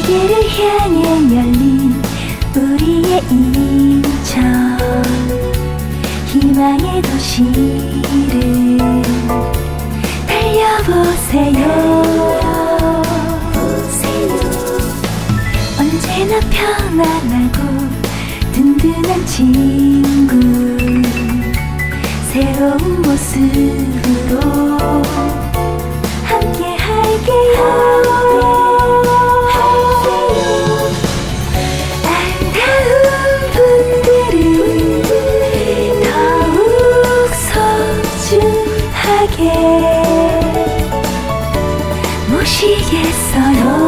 세계를 향해 열린 우리의 인천, 희망의 도시를 달려보세요. 언제나 편안하고 든든한 친구, 새로운 모습으로 함께 할게요. 아름다운 분들을 더욱 소중하게 모시겠어요.